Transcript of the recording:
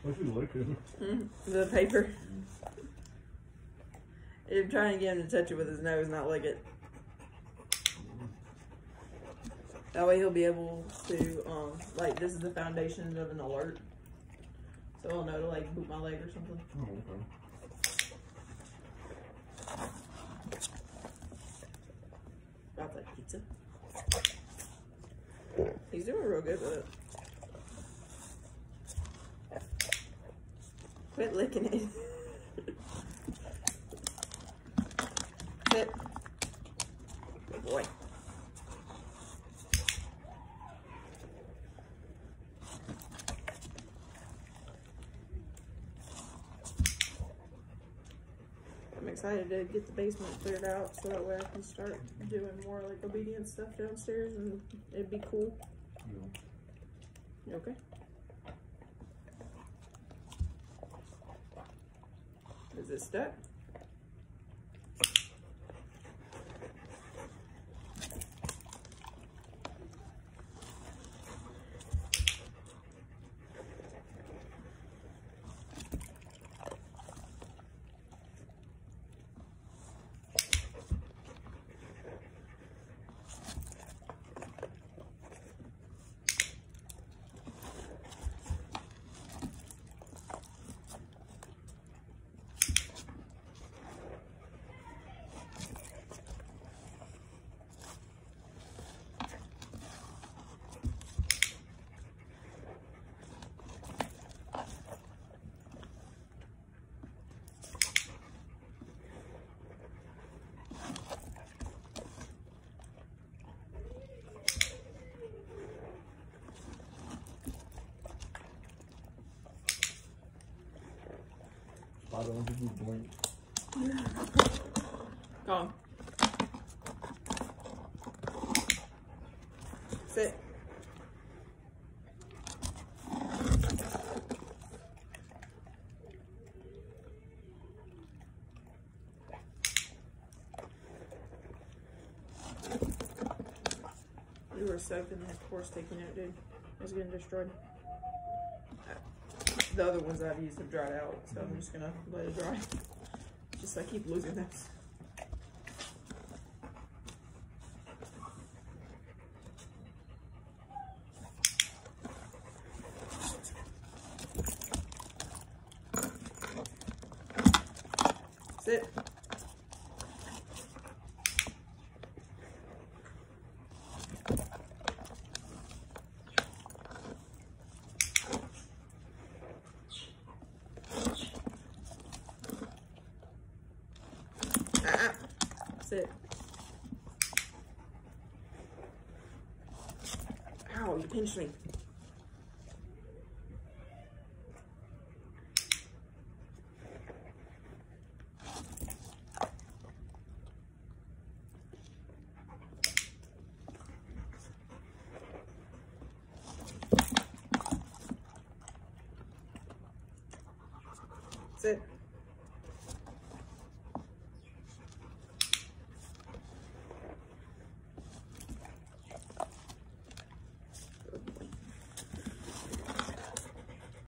What you like it? The paper. I'm trying to get him to touch it with his nose, not lick it. That way he'll be able to, like, this is the foundation of an alert. So he'll know to, like, boot my leg or something. Oh, okay. About that pizza. He's doing real good with it. Quit licking it. Sit. Good boy. I'm excited to get the basement cleared out so that way I can start doing more like obedience stuff downstairs and it'd be cool. Yeah. You okay? Is it stuck? I don't think you blink. Go on. Sit. You were soaked in that course taking out, dude. It was getting destroyed. The other ones I've used have dried out, so I'm just gonna let it dry. Just I keep losing this. Sit. Sit. Ow, you pinched me. Sit.